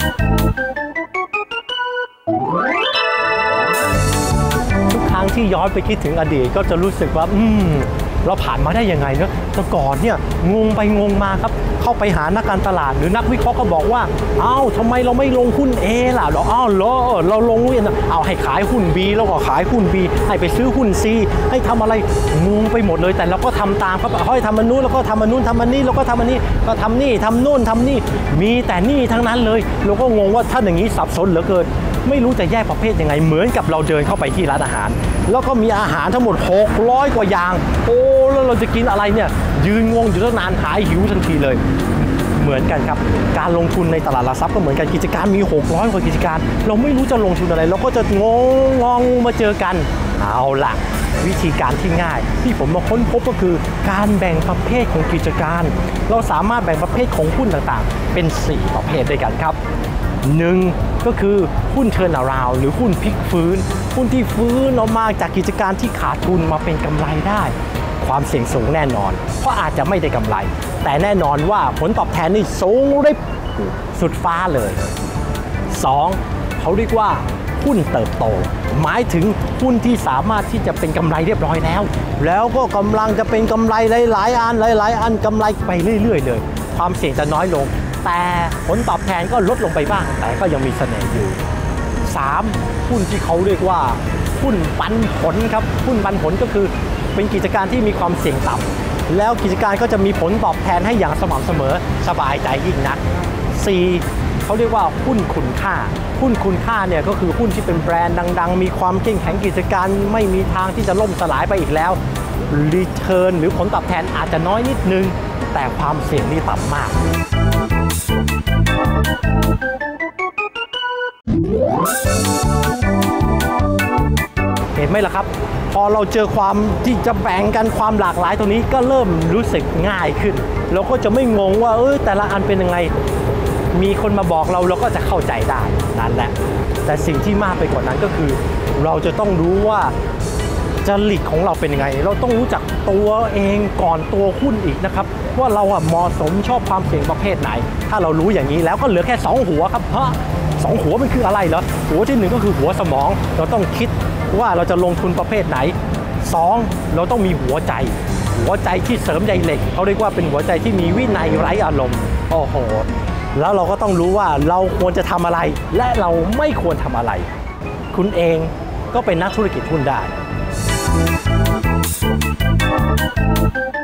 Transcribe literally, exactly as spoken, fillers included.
ทุกครั้งที่ย้อนไปคิดถึงอดีตก็จะรู้สึกว่าอืมเราผ่านมาได้ยังไงเนอะแต่ก่อนเนี่ยงงไปงงมาครับเข้าไปหานักการตลาดหรือนักวิเคราะห์ก็บอกว่าเอ้าทำไมเราไม่ลงหุ้น A ล่ะเราอ้าวเหรอเราลงหุ้นเอาให้ขายหุ้น B แล้วก็ขายหุ้น B ให้ไปซื้อหุ้น C ให้ทำอะไรงงไปหมดเลยแต่เราก็ทำตามครับให้ทำมันนู้นแล้วก็ทำมันนู้นทำมันนี่แล้วก็ทำมันนี่ก็ทำนี่ทำนู่นทำนี่มีแต่นี่ทั้งนั้นเลยเราก็งงว่าถ้าอย่างนี้สับสนเหลือเกินไม่รู้จะแยกประเภทยังไงเหมือนกับเราเดินเข้าไปที่ร้านอาหารแล้วก็มีอาหารทั้งหมดหกร้อยกว่าอย่างโอ้แล้วเราจะกินอะไรเนี่ยยืนงงอยู่ตั้งนานหายหิวทันทีเลยเหมือนกันครับการลงทุนในตลาดหลักทรัพย์ก็เหมือนกันกิจการมีหกร้อยกว่ากิจการเราไม่รู้จะลงทุนอะไรเราก็จะงงงมาเจอกันเอาล่ะวิธีการที่ง่ายที่ผมมาค้นพบก็คือการแบ่งประเภทของกิจการเราสามารถแบ่งประเภทของหุ้นต่างๆเป็นสี่ประเภทด้วยกันครับหนึ่งก็คือหุ้นเทิร์นอราวด์หรือหุ้นพลิกฟื้นหุ้นที่ฟื้นออกมาจากกิจการที่ขาดทุนมาเป็นกำไรได้ความเสี่ยงสูงแน่นอนเพราะอาจจะไม่ได้กำไรแต่แน่นอนว่าผลตอบแทนนี่สูงริบสุดฟ้าเลยสองเขาเรียกว่าหุ้นเติบโตหมายถึงหุ้นที่สามารถที่จะเป็นกำไรเรียบร้อยแล้วแล้วก็กำลังจะเป็นกำไรหลายๆอันหลายๆอันกำไรไปเรื่อยๆเลยความเสี่ยงจะน้อยลงแต่ผลตอบแทนก็ลดลงไปบ้างแต่ก็ยังมีเสน่ห์อยู่สามหุ้นที่เขาเรียกว่าหุ้นปันผลครับหุ้นปันผลก็คือเป็นกิจการที่มีความเสี่ยงต่ำแล้วกิจการก็จะมีผลตอบแทนให้อย่างสม่ำเสมอสบายใจยิ่งนักสี่เขาเรียกว่าหุ้นคุณค่าหุ้นคุณค่าเนี่ยก็คือหุ้นที่เป็นแบรนด์ดังๆมีความเข้มแข็งกิจการไม่มีทางที่จะล่มสลายไปอีกแล้วรีเทิร์นหรือผลตอบแทนอาจจะน้อยนิดนึงแต่ความเสี่ยงนี่ต่ำมากเห็นไหมล่ะครับพอเราเจอความที่จะแบ่งกันความหลากหลายตรงนี้ก็เริ่มรู้สึกง่ายขึ้นเราก็จะไม่งงว่าเออแต่ละอันเป็นยังไงมีคนมาบอกเราเราก็จะเข้าใจได้นั่นแหละแต่สิ่งที่มากไปกว่านั้นก็คือเราจะต้องรู้ว่าจริตของเราเป็นยังไงเราต้องรู้จักตัวเองก่อนตัวหุ้นอีกนะครับว่าเราอะเหมาะสมชอบความเสี่ยงประเภทไหนถ้าเรารู้อย่างนี้แล้วก็เหลือแค่สองหัวครับฮะสองหัวมันคืออะไรเหรอหัวที่หนึ่งก็คือหัวสมองเราต้องคิดว่าเราจะลงทุนประเภทไหนสองเราต้องมีหัวใจหัวใจที่เสริมใยเหล็กเขาเรียกว่าเป็นหัวใจที่มีวินัยไร้อารมณ์โอ้โหแล้วเราก็ต้องรู้ว่าเราควรจะทำอะไรและเราไม่ควรทำอะไรคุณเองก็เป็นนักธุรกิจหุ้นได้